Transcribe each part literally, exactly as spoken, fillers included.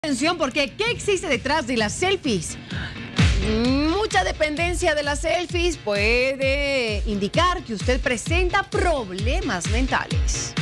Atención, porque ¿qué existe detrás de las selfies? Mucha dependencia de las selfies puede indicar que usted presenta problemas mentales.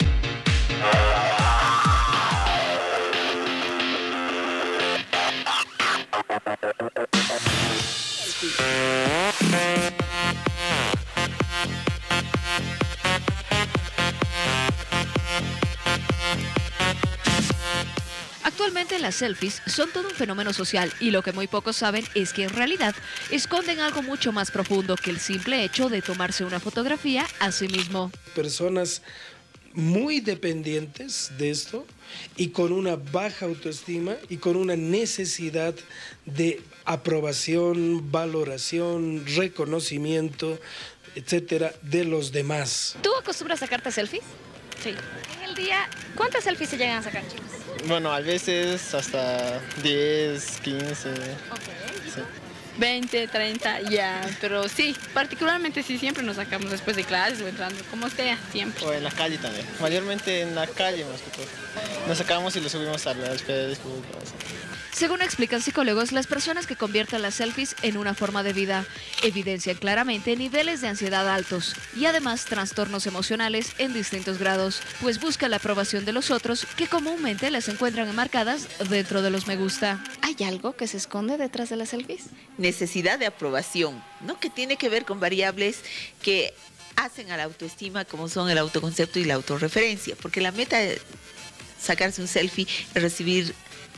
Actualmente las selfies son todo un fenómeno social y lo que muy pocos saben es que en realidad esconden algo mucho más profundo que el simple hecho de tomarse una fotografía a sí mismo. Personas muy dependientes de esto y con una baja autoestima y con una necesidad de aprobación, valoración, reconocimiento, etcétera, de los demás. ¿Tú acostumbras a sacarte selfies? Sí. En el día, ¿cuántas selfies se llegan a sacar, chicos? Bueno, a veces hasta diez, quince. Okay. Sí. veinte, treinta, ya, pero sí, particularmente sí, siempre nos sacamos después de clases o entrando, como sea, siempre. O en la calle también, mayormente en la calle más que todo. Nos sacamos y lo subimos a las Facebook. Según explican psicólogos, las personas que convierten las selfies en una forma de vida evidencian claramente niveles de ansiedad altos y además trastornos emocionales en distintos grados, pues buscan la aprobación de los otros que comúnmente las encuentran enmarcadas dentro de los me gusta. ¿Hay algo que se esconde detrás de las selfies? Necesidad de aprobación, ¿no? Que tiene que ver con variables que hacen a la autoestima, como son el autoconcepto y la autorreferencia, porque la meta de sacarse un selfie es recibir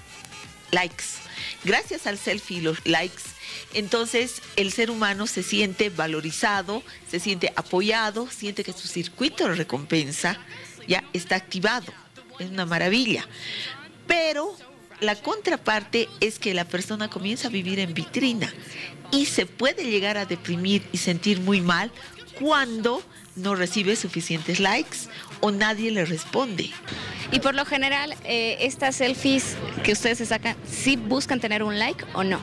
likes. Gracias al selfie y los likes, entonces el ser humano se siente valorizado, se siente apoyado, siente que su circuito de recompensa ya está activado. Es una maravilla. Pero la contraparte es que la persona comienza a vivir en vitrina y se puede llegar a deprimir y sentir muy mal cuando no recibe suficientes likes o nadie le responde. Y por lo general, eh, estas selfies que ustedes se sacan, ¿sí buscan tener un like o no?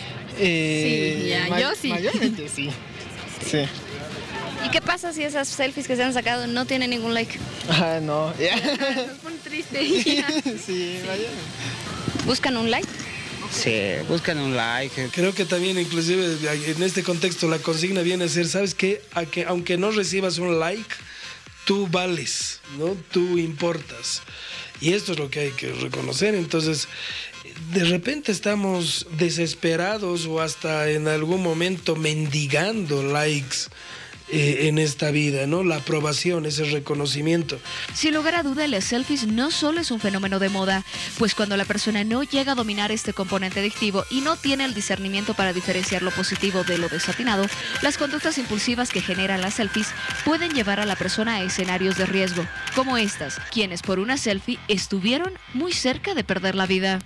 Eh, Sí, ya, yo sí. Mayormente sí. Sí. ¿Y qué pasa si esas selfies que se han sacado no tienen ningún like? Ah, no. Yeah. Nos pone triste. Ya. Sí, mayormente. ¿Buscan un like? Sí, buscan un like. Creo que también inclusive en este contexto la consigna viene a ser, ¿sabes qué? A que, aunque no recibas un like, tú vales, ¿no? Tú importas. Y esto es lo que hay que reconocer. Entonces, de repente estamos desesperados o hasta en algún momento mendigando likes eh, en esta vida, ¿no? La aprobación, ese reconocimiento. Sin lugar a duda, las selfies no solo es un fenómeno de moda, pues cuando la persona no llega a dominar este componente adictivo y no tiene el discernimiento para diferenciar lo positivo de lo desatinado, las conductas impulsivas que generan las selfies pueden llevar a la persona a escenarios de riesgo, como estas, quienes por una selfie estuvieron muy cerca de perder la vida.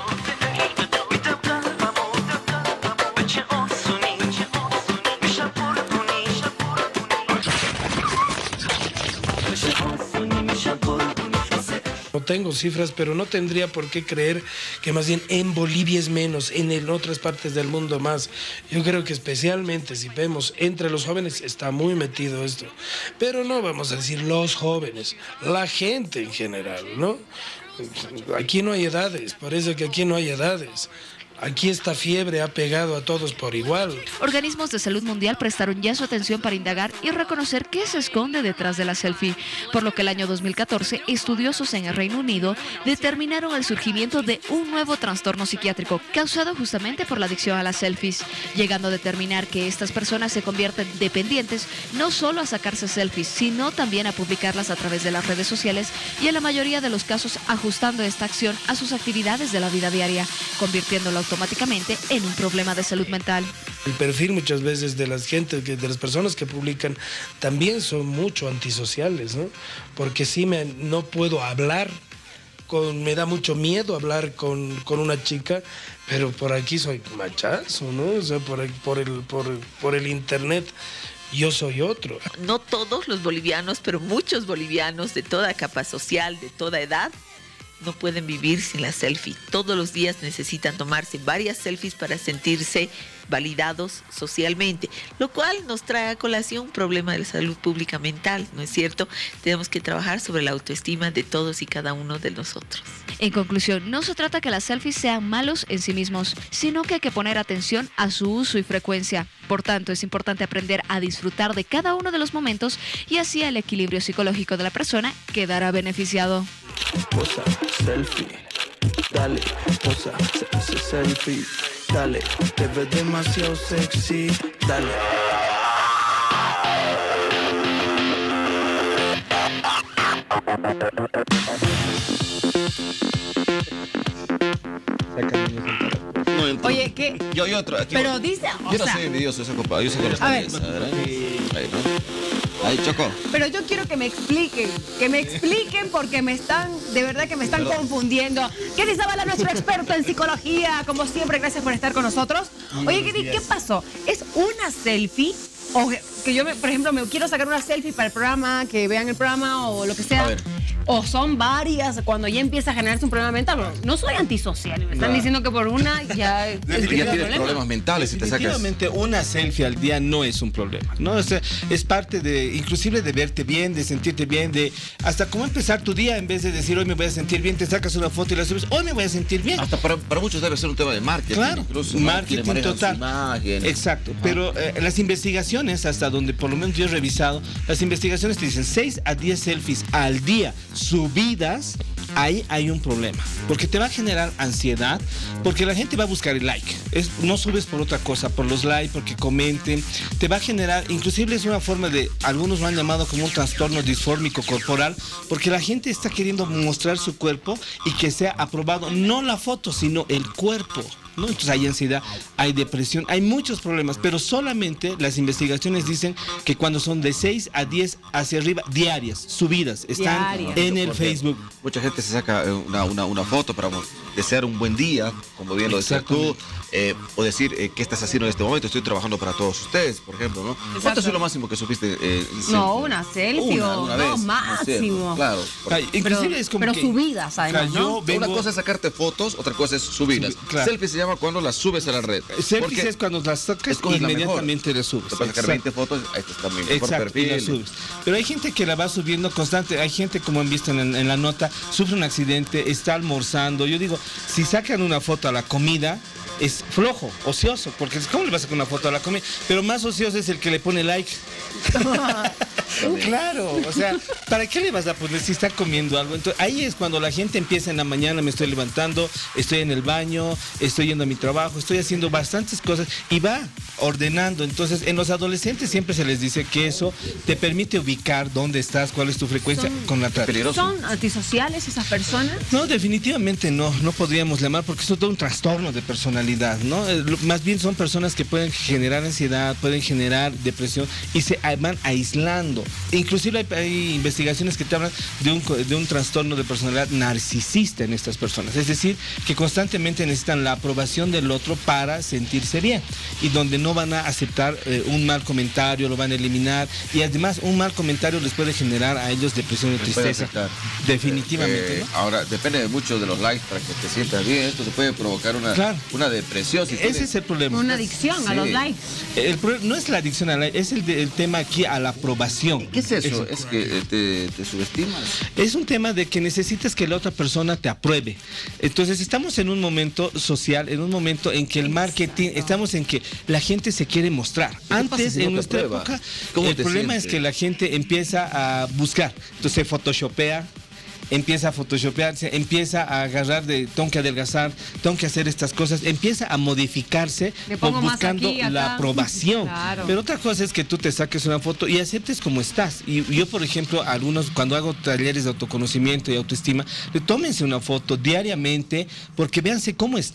No tengo cifras, pero no tendría por qué creer que más bien en Bolivia es menos, en, en otras partes del mundo más. Yo creo que especialmente si vemos entre los jóvenes está muy metido esto. Pero no vamos a decir los jóvenes, la gente en general, ¿no? Aquí no hay edades, parece que aquí no hay edades. Aquí esta fiebre ha pegado a todos por igual. Organismos de salud mundial prestaron ya su atención para indagar y reconocer qué se esconde detrás de la selfie, por lo que el año dos mil catorce, estudiosos en el Reino Unido determinaron el surgimiento de un nuevo trastorno psiquiátrico causado justamente por la adicción a las selfies, llegando a determinar que estas personas se convierten dependientes no solo a sacarse selfies, sino también a publicarlas a través de las redes sociales y en la mayoría de los casos ajustando esta acción a sus actividades de la vida diaria, convirtiéndolo automáticamente en un problema de salud mental. El perfil muchas veces de las gente, de las personas que publican, también son mucho antisociales, ¿no? Porque sí me, no puedo hablar, con, me da mucho miedo hablar con, con una chica, pero por aquí soy machazo, ¿no? O sea, por, por, el, por, por el internet yo soy otro. No todos los bolivianos, pero muchos bolivianos de toda capa social, de toda edad, no pueden vivir sin la selfie. Todos los días necesitan tomarse varias selfies para sentirse validados socialmente, lo cual nos trae a colación un problema de la salud pública mental, ¿no es cierto? Tenemos que trabajar sobre la autoestima de todos y cada uno de nosotros. En conclusión, no se trata que las selfies sean malos en sí mismos, sino que hay que poner atención a su uso y frecuencia. Por tanto, es importante aprender a disfrutar de cada uno de los momentos y así el equilibrio psicológico de la persona quedará beneficiado. Posa, selfie, dale, posa, se, se, selfie, dale, te ves demasiado sexy, dale. Oye, ¿qué? Yo, yo otro, aquí Pero voy. dice, o Yo no sea, soy envidioso, eso compa, yo sé que los a ver. tenés. A ver, ahí, ahí, ¿no? Ahí, Choco. Pero yo quiero que me expliquen, que me expliquen porque me están, de verdad que me están Perdón. confundiendo. ¿Qué dice Zabala, nuestro experto en psicología? Como siempre, gracias por estar con nosotros. Oye, ¿qué, ¿qué pasó? ¿Es una selfie? O que yo, me, por ejemplo, me quiero sacar una selfie para el programa, que vean el programa o lo que sea. A ver. O son varias, cuando ya empieza a generarse un problema mental. Bueno, no soy antisocial, me están No. diciendo que por una ya... es Ya que tienes problema. problemas mentales si te sacas. Definitivamente una selfie al día no es un problema, ¿no? O sea, es parte de, inclusive de verte bien, de sentirte bien, de hasta cómo empezar tu día en vez de decir hoy me voy a sentir bien, te sacas una foto y la subes, hoy me voy a sentir bien. Hasta para, para muchos debe ser un tema de marketing. Claro, incluso, ¿no? marketing Quienes manejan total. su imagen. Exacto, Ajá. pero eh, las investigaciones, hasta donde por lo menos yo he revisado, las investigaciones te dicen seis a diez selfies al día subidas, ahí hay un problema, porque te va a generar ansiedad, porque la gente va a buscar el like, es, no subes por otra cosa, por los likes, porque comenten, te va a generar, inclusive es una forma de, algunos lo han llamado como un trastorno disfórmico corporal, porque la gente está queriendo mostrar su cuerpo y que sea aprobado, no la foto, sino el cuerpo, ¿no? Entonces hay ansiedad, hay depresión, hay muchos problemas, pero solamente las investigaciones dicen que cuando son de seis a diez hacia arriba, diarias, subidas, están Diarias. en el Porque Facebook. Mucha gente se saca eh, una, una, una foto para desear un buen día, como bien lo decías tú, eh, o decir eh, qué estás haciendo en este momento, estoy trabajando para todos ustedes, por ejemplo, ¿no? ¿Cuánto es lo máximo que supiste? Eh, No, una selfie Una, o una no, vez, máximo. Claro. Ay, inclusive Pero, es como pero que- subidas, además, O sea, ¿no? yo vengo- Una cosa es sacarte fotos, otra cosa es subirlas. Subi- claro. Selfie se llama cuando las subes a la red. Selfies Porque es cuando las sacas escoges la inmediatamente mejor. las subes. Te puedes sacar Exacto. veinte fotos, ahí está mi mejor Exacto, y perfil. la subes. Pero hay gente que la va subiendo constante, hay gente, como han visto en, en la nota, sufre un accidente, está almorzando. Yo digo, si sacan una foto a la comida, es flojo, ocioso, porque ¿cómo le vas a sacar una foto a la comida? Pero más ocioso es el que le pone like. Claro, o sea, ¿para qué le vas a poner si está comiendo algo? Entonces, ahí es cuando la gente empieza en la mañana, me estoy levantando, estoy en el baño, estoy yendo a mi trabajo, estoy haciendo bastantes cosas y va ordenando. Entonces, en los adolescentes siempre se les dice que eso te permite ubicar dónde estás, cuál es tu frecuencia Son- con la trata. ¿Son antisociales esas personas? No, definitivamente no, no podríamos llamar porque eso es todo un trastorno de personalidad, ¿no? Eh, lo- Más bien son personas que pueden generar ansiedad, pueden generar depresión y se a- van aislando. Inclusive hay, hay investigaciones que te hablan de un, co- de un trastorno de personalidad narcisista en estas personas, es decir, que constantemente necesitan la aprobación del otro para sentirse bien y donde no van a aceptar eh, un mal comentario, lo van a eliminar y además un mal comentario les puede generar a ellos depresión y Les puede tristeza. afectar. Definitivamente, Eh, ¿no? Ahora, depende mucho de los likes para que te sientas bien. Esto te puede provocar una, Claro. una depresión. Si Ese tienes- es el problema. Una adicción a Sí. los likes. El pro- no es la adicción a la, es el, de- el tema aquí a la aprobación. ¿Qué es eso? ¿Es que eh, te, te subestimas? Es un tema de que necesitas que la otra persona te apruebe. Entonces estamos en un momento social, en un momento en que el marketing, estamos en que la gente se quiere mostrar. pasa Antes, si no en te nuestra aprueba? época, ¿Cómo el te problema sientes? es que la gente empieza a buscar. Entonces se photoshopea. Empieza a photoshopearse, empieza a agarrar de tengo que adelgazar, tengo que hacer estas cosas, empieza a modificarse Le pongo más buscando aquí, acá. la aprobación. Claro. Pero otra cosa es que tú te saques una foto y aceptes como estás. Y yo, por ejemplo, algunos, cuando hago talleres de autoconocimiento y autoestima, le tómense una foto diariamente porque véanse cómo están.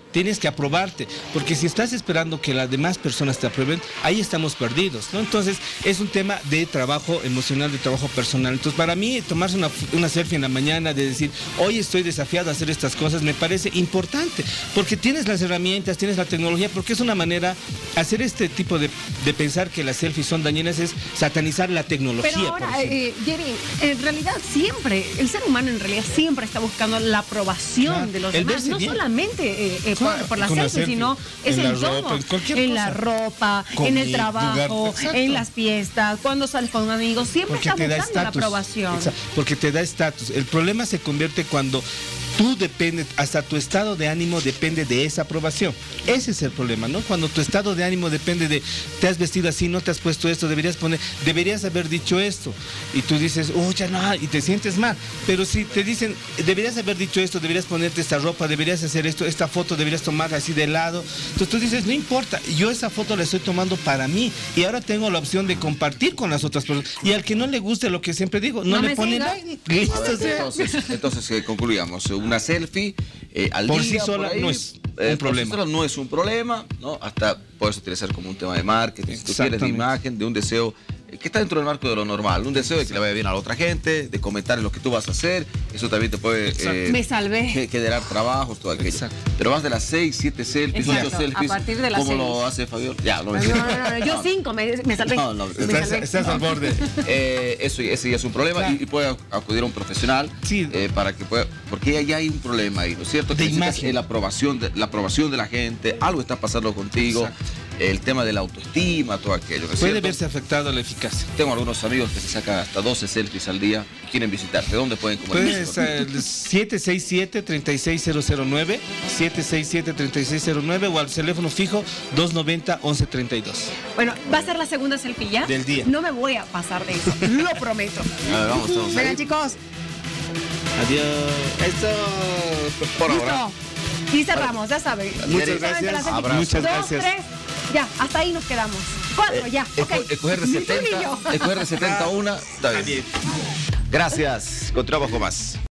tienes que aprobarte, porque si estás esperando que las demás personas te aprueben, ahí estamos perdidos, ¿no? Entonces es un tema de trabajo emocional, de trabajo personal. Entonces para mí tomarse una, una selfie en la mañana, de decir, hoy estoy desafiado a hacer estas cosas, me parece importante, porque tienes las herramientas, tienes la tecnología, porque es una manera, hacer este tipo de, de pensar que las selfies son dañinas es satanizar la tecnología. Pero ahora, eh, Jerry, en realidad siempre, el ser humano en realidad siempre está buscando la aprobación claro, de los demás, no bien. solamente eh, eh, claro, por, por la selfie, selfie, sino es en, en todo, ropa, en, en la ropa, Comí, en el trabajo, lugar, en las fiestas, cuando sales con amigos, siempre porque estás buscando estatus, la aprobación. Exacto, porque te da estatus. El problema se convierte cuando tú dependes, hasta tu estado de ánimo depende de esa aprobación. Ese es el problema, ¿no? Cuando tu estado de ánimo depende de, te has vestido así, no te has puesto esto, deberías poner, deberías haber dicho esto. Y tú dices, oh, ya no, y te sientes mal. Pero si te dicen, deberías haber dicho esto, deberías ponerte esta ropa, deberías hacer esto, esta foto deberías tomar así de lado. Entonces tú dices, no importa, yo esa foto la estoy tomando para mí. Y ahora tengo la opción de compartir con las otras personas. Y al que no le guste lo que siempre digo, no, no le pone like. Entonces, entonces eh, concluyamos. Una selfie eh, al por día, sí sola por ahí, no es eh, un problema. Por sí sola no es un problema, ¿no? Hasta puedes utilizar como un tema de marketing, si tú quieres, de imagen, de un deseo eh, que está dentro del marco de lo normal, un deseo de que le vaya bien a la otra gente, de comentar en lo que tú vas a hacer, eso también te puede eh, me salvé generar trabajos, todo aquello. Exacto. Pero más de las seis, siete selfies, Exacto. ocho selfies, a partir de las ¿cómo seis. lo hace Fabiola? Ya, no, no, no, no, no, yo cinco me, me salvé. No, no, me estás, salvé. estás al borde. Eh, eso ese ya es un problema claro. y, y puede acudir a un profesional sí. eh, para que pueda, porque ya hay un problema ahí, ¿no es cierto? Que necesitas la aprobación, de, la aprobación de la gente, algo está pasando contigo. Exacto. El tema de la autoestima, todo aquello. ¿no es Puede cierto? verse afectado la eficacia. Tengo algunos amigos que se sacan hasta doce selfies al día y quieren visitarte. ¿Dónde pueden comunicarse? Pues siete seis siete, tres seis cero cero nueve, siete seis siete, tres seis cero nueve o al teléfono fijo dos noventa, once treinta y dos. Bueno, va a ser la segunda selfie ya. Del día. No me voy a pasar de eso, lo prometo. A ver, vamos todos. Vengan, chicos. Adiós. Esto por Listo. ahora. Y cerramos, ya saben. Muchas gracias. Dos, Muchas gracias. tres, ya, hasta ahí nos quedamos. Cuatro, ya, Eh, ok. Escoger de setenta, escoger de setenta una, está bien. Gracias. Continuamos con más.